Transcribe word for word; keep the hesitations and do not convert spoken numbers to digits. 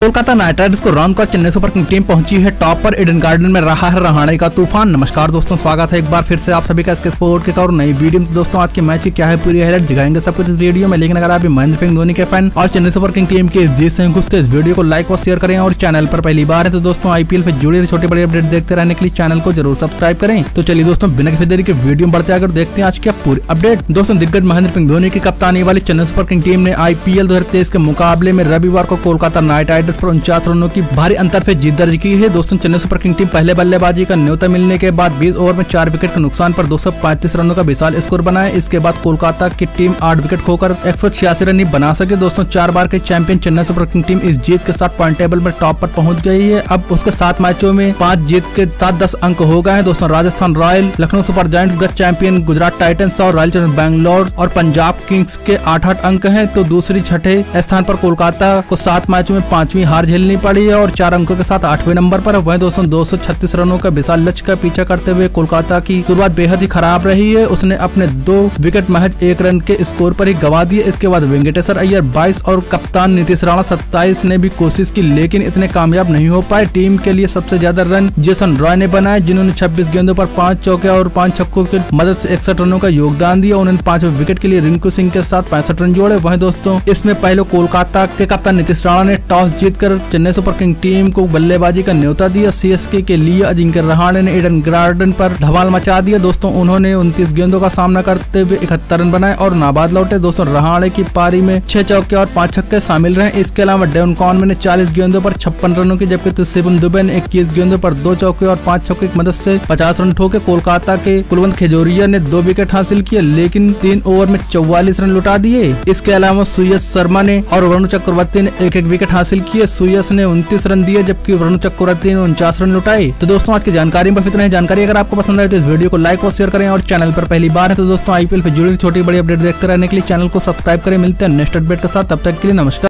Kolkata knight riders को run कर Chennai super king team पहुंची है टॉप पर। ईडन गार्डन में रहा है रहाणे का तूफान। नमस्कार दोस्तों, स्वागत है एक बार फिर से आप सभी का इसके स्पोर्ट के और नई वीडियो में। दोस्तों आज के मैच की क्या है पूरी हाईलाइट दिखाएंगे सब कुछ इस वीडियो में। लेकिन अगर आप महेंद्र सिंह धोनी के फैन और चेन्नई सुपर किंग टीम के जीत से खुश तो इस वीडियो को लाइक और शेयर करें। और चैनल पर पहली बार है तो दोस्तों आईपीएल पे जुड़े छोटे बड़े अपडेट देखते रहने के लिए चैनल को जरूर सब्सक्राइब करें। तो चलिए दोस्तों बिना किसी देरी के वीडियो में बढ़ते आगे देखते हैं आज क्या पूरी अपडेट। दोस्तों दिग्गज महेंद्र सिंह धोनी की कप्तानी वाली चेन्नई सुपर किंग टीम ने आईपीएल दो हजार तेईस के मुकाबले में रविवार को कोलकाता नाइट राइडर्स पर उनचास रनों की भारी अंतर से जीत दर्ज की है। दोस्तों चेन्नई सुपर किंग टीम पहले बल्लेबाजी का न्योता मिलने के बाद बीस ओवर में चार विकेट के नुकसान पर दो सौ पैंतीस रनों का विशाल स्कोर बनाया। इसके बाद कोलकाता की टीम आठ विकेट खोकर एक सौ छियासी रन बना सके। दोस्तों चार बार के champion Chennai super king team इस जीत के साथ पॉइंट टेबल में टॉप पर पहुंच गई है। अब उसके सात मैचों में पांच जीत के साथ दस अंक हो गए हैं। दोस्तों Rajasthan royal, Lucknow super giants गत चैंपियन गुजरात टाइटंस और रॉयल चैलेंजर्स बैंगलोर और पंजाब किंग्स के आठ आठ अंक हैं। तो दूसरी छठे स्थान पर कोलकाता को सात मैचों में पांचवी हार झेलनी पड़ी है और चार अंकों के साथ आठवें नंबर पर। वहीं दोस्तों दो सौ छत्तीस रनों का विशाल लक्ष्य का पीछा करते हुए कोलकाता की शुरुआत बेहद ही खराब रही है। उसने अपने दो विकेट महज एक रन के स्कोर पर ही गंवा दिए। इसके बाद वेंकटेश्वर अय्यर बाईस और कप्तान नीतीश राणा सत्ताईस ने भी कोशिश की लेकिन इतने कामयाब नहीं हो पाए। टीम के लिए सबसे ज्यादा रन जेसन रॉय ने बनाए जिन्होंने छब्बीस गेंदों पर पांच चौके और पांच छक्कों की मदद से इकसठ रनों का योगदान दिया। उन्होंने पांचवें विकेट के लिए रिंकू सिंह के साथ पैंसठ रन जोड़े। वहीं दोस्तों इसमें पहले कोलकाता के कप्तान नीतीश राणा ने टॉस जीतकर चेन्नई सुपर किंग टीम को बल्लेबाजी का न्योता दिया। सीएसके के लिए अजिंक्य रहाणे ने ईडन गार्डन पर धमाल मचा दिया। दोस्तों उन्होंने उनतीस गेंदों का सामना करते हुए इकहत्तर रन बनाए और नाबाद लौटे। दोस्तों रहाणे की पारी में छह चौके और पांच छक्के शामिल रहे। इसके अलावा डेवन कॉनवे ने चालीस गेंदों पर छप्पन रनों की जबकि शिवम दुबे ने इक्कीस गेंदों पर दो चौके और पांच छक्के की मदद से पचास रन ठोके। कोलकाता के कुलवंत खेजोरिया ने दो विकेट हासिल किए लेकिन तीन ओवर में चौवालीस रन लुटा दिए। इसके अलावा सुयश शर्मा ने और वरुण चक्रवर्ती ने एक एक विकेट हासिल किए। सुयश ने उनतीस रन दिए जबकि वरुण चक्रवर्ती ने उनचास रन लुटाए। तो दोस्तों आज की जानकारी में इतना है। जानकारी अगर आपको पसंद आए तो इस वीडियो को लाइक और शेयर करें और चैनल पर पहली बार है तो दोस्तों आईपीएल पे जुड़ी छोटी बड़ी अपडेट देखते रहने के लिए चैनल को सब्सक्राइब करें। मिलते हैं नेक्स्ट अपडेट के साथ, तब तक के लिए नमस्कार।